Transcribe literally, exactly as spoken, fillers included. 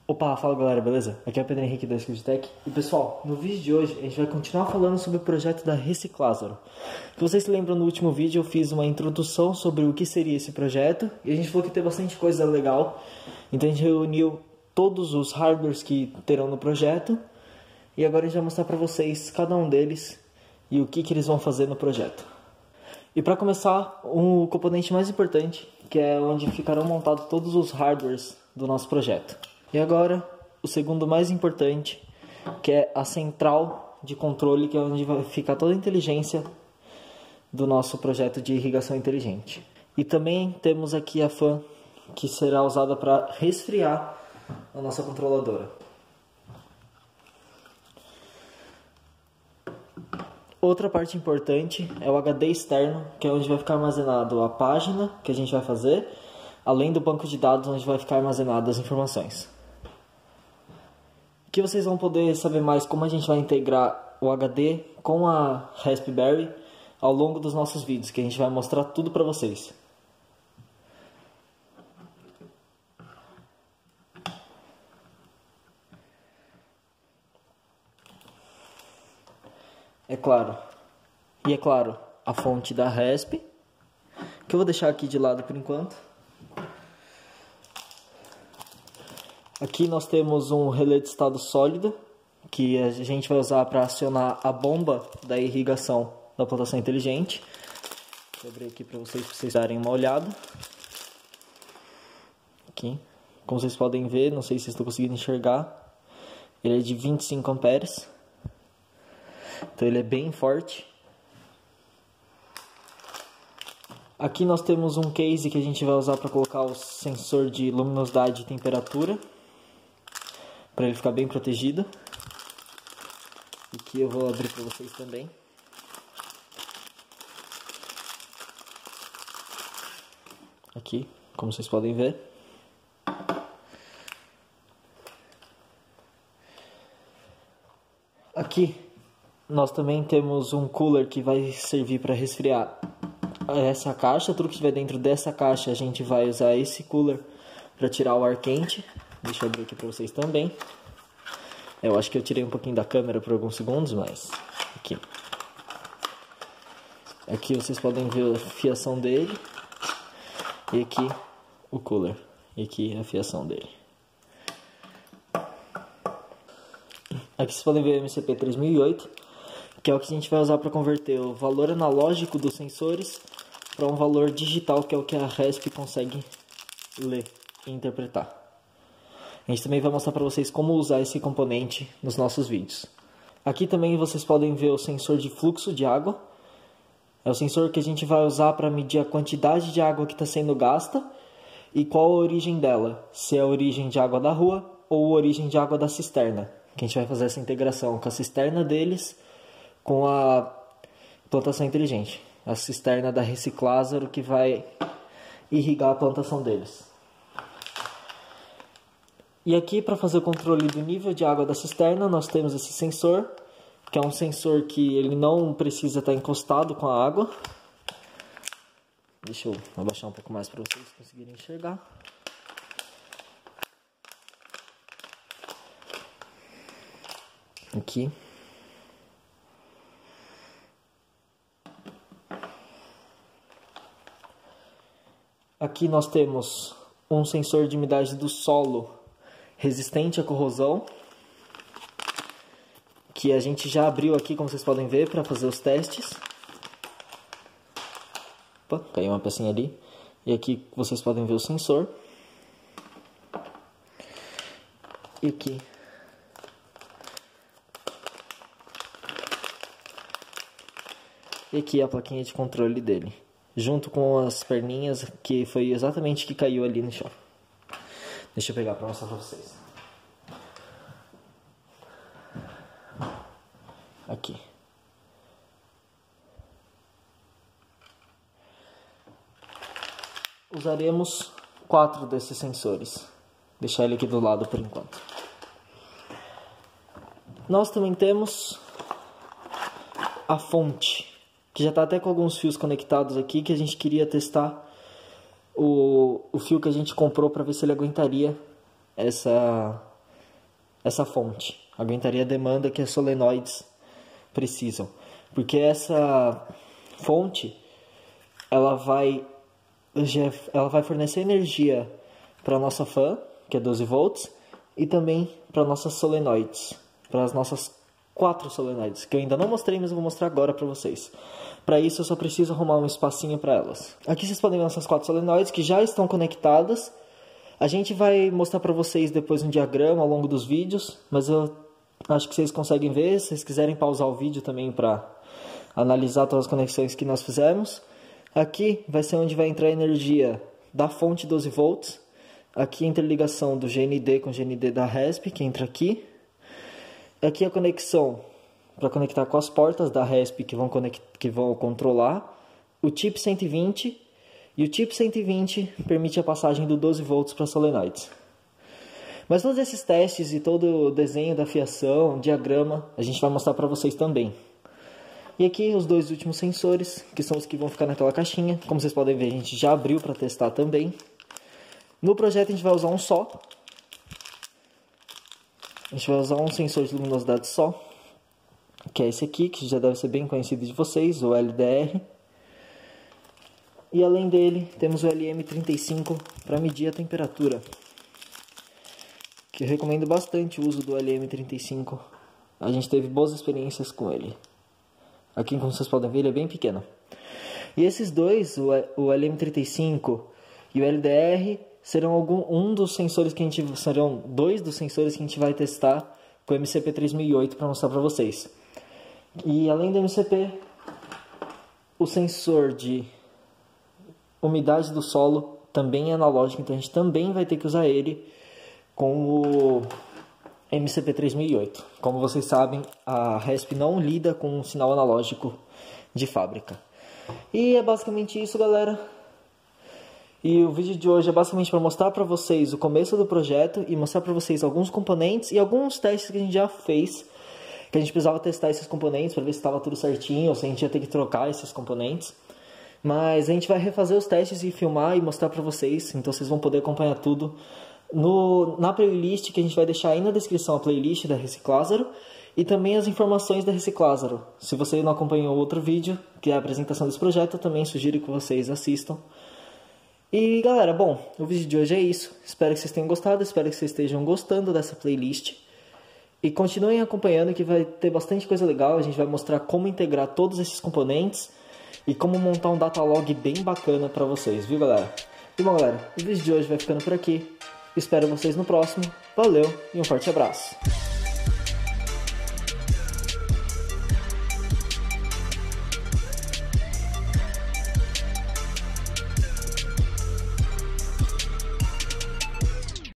Opa, fala galera, beleza? Aqui é o Pedro Henrique da Skilltech. E pessoal, no vídeo de hoje a gente vai continuar falando sobre o projeto da Reciclázaro. Se vocês se lembram, no último vídeo eu fiz uma introdução sobre o que seria esse projeto e a gente falou que tem bastante coisa legal. Então a gente reuniu todos os hardwares que terão no projeto e agora a gente vai mostrar para vocês cada um deles e o que, que eles vão fazer no projeto. E para começar, o componente mais importante, que é onde ficarão montados todos os hardwares do nosso projeto. E agora, o segundo mais importante, que é a central de controle, que é onde vai ficar toda a inteligência do nosso projeto de irrigação inteligente. E também temos aqui a fan, que será usada para resfriar a nossa controladora. Outra parte importante é o H D externo, que é onde vai ficar armazenado a página que a gente vai fazer, além do banco de dados onde vai ficar armazenadas as informações. Aqui vocês vão poder saber mais como a gente vai integrar o H D com a Raspberry ao longo dos nossos vídeos, que a gente vai mostrar tudo para vocês. É claro. E é claro, a fonte da Rasp, que eu vou deixar aqui de lado por enquanto. Aqui nós temos um relé de estado sólido, que a gente vai usar para acionar a bomba da irrigação da plantação inteligente. Vou abrir aqui para vocês, para vocês darem uma olhada. Aqui, como vocês podem ver, não sei se estão conseguindo enxergar, ele é de vinte e cinco amperes. Então ele é bem forte. Aqui nós temos um case que a gente vai usar para colocar o sensor de luminosidade e temperatura, para ele ficar bem protegido. Aqui eu vou abrir para vocês também. Aqui, como vocês podem ver. Aqui nós também temos um cooler que vai servir para resfriar essa caixa. Tudo que estiver dentro dessa caixa a gente vai usar esse cooler para tirar o ar quente. Deixa eu abrir aqui para vocês também. Eu acho que eu tirei um pouquinho da câmera por alguns segundos, mas aqui. Aqui vocês podem ver a fiação dele. E aqui o cooler. E aqui a fiação dele. Aqui vocês podem ver o M C P três mil e oito, que é o que a gente vai usar para converter o valor analógico dos sensores para um valor digital, que é o que a Rasp consegue ler e interpretar. A gente também vai mostrar para vocês como usar esse componente nos nossos vídeos. Aqui também vocês podem ver o sensor de fluxo de água. É o sensor que a gente vai usar para medir a quantidade de água que está sendo gasta e qual a origem dela. Se é a origem de água da rua ou a origem de água da cisterna. Que a gente vai fazer essa integração com a cisterna deles com a plantação inteligente. A cisterna da Reciclázaro que vai irrigar a plantação deles. E aqui, para fazer o controle do nível de água da cisterna, nós temos esse sensor, que é um sensor que ele não precisa estar encostado com a água. Deixa eu abaixar um pouco mais para vocês conseguirem enxergar. Aqui. Aqui nós temos um sensor de umidade do solo resistente à corrosão, que a gente já abriu aqui, como vocês podem ver, para fazer os testes. Opa, caiu uma pecinha ali. E aqui vocês podem ver o sensor. E aqui. E aqui a plaquinha de controle dele, junto com as perninhas, que foi exatamente o que caiu ali no chão. Deixa eu pegar para mostrar para vocês. Aqui. Usaremos quatro desses sensores. Deixar ele aqui do lado por enquanto. Nós também temos a fonte, que já está até com alguns fios conectados aqui, que a gente queria testar o, o fio que a gente comprou para ver se ele aguentaria essa essa fonte, aguentaria a demanda que as solenoides precisam, porque essa fonte ela vai ela vai fornecer energia para a nossa fan, que é doze volts, e também para nossas solenoides, para as nossas quatro solenoides, que eu ainda não mostrei, mas eu vou mostrar agora para vocês. Para isso eu só preciso arrumar um espacinho para elas. Aqui vocês podem ver essas quatro solenoides que já estão conectadas. A gente vai mostrar para vocês depois um diagrama ao longo dos vídeos, mas eu acho que vocês conseguem ver. Se vocês quiserem pausar o vídeo também para analisar todas as conexões que nós fizemos. Aqui vai ser onde vai entrar a energia da fonte doze volts. Aqui a interligação do G N D com o G N D da RESP, que entra aqui. Aqui a conexão para conectar com as portas da RESP que vão, conect... que vão controlar. O chip cento e vinte. E o chip cento e vinte permite a passagem do doze volts para solenoides. Mas todos esses testes e todo o desenho da fiação, diagrama, a gente vai mostrar para vocês também. E aqui os dois últimos sensores, que são os que vão ficar naquela caixinha. Como vocês podem ver, a gente já abriu para testar também. No projeto a gente vai usar um só. A gente vai usar um sensor de luminosidade só, que é esse aqui, que já deve ser bem conhecido de vocês, o L D R. E além dele, temos o L M trinta e cinco para medir a temperatura, que eu recomendo bastante o uso do L M trinta e cinco. A gente teve boas experiências com ele. Aqui, como vocês podem ver, ele é bem pequeno. E esses dois, o L M trinta e cinco e o L D R, serão algum, um dos sensores que a gente serão dois dos sensores que a gente vai testar com o M C P três mil e oito para mostrar para vocês. E além do M C P, o sensor de umidade do solo também é analógico, então a gente também vai ter que usar ele com o M C P três mil e oito. Como vocês sabem, a RESP não lida com um sinal analógico de fábrica. E é basicamente isso, galera. E o vídeo de hoje é basicamente para mostrar para vocês o começo do projeto e mostrar para vocês alguns componentes e alguns testes que a gente já fez, que a gente precisava testar esses componentes para ver se estava tudo certinho ou se a gente ia ter que trocar esses componentes. Mas a gente vai refazer os testes e filmar e mostrar para vocês, então vocês vão poder acompanhar tudo no, na playlist, que a gente vai deixar aí na descrição a playlist da Reciclázaro e também as informações da Reciclázaro. Se você não acompanhou outro vídeo, que é a apresentação desse projeto, eu também sugiro que vocês assistam. E galera, bom, o vídeo de hoje é isso. Espero que vocês tenham gostado, espero que vocês estejam gostando dessa playlist. E continuem acompanhando que vai ter bastante coisa legal. A gente vai mostrar como integrar todos esses componentes e como montar um datalog bem bacana para vocês, viu galera? E bom galera, o vídeo de hoje vai ficando por aqui. Espero vocês no próximo. Valeu e um forte abraço.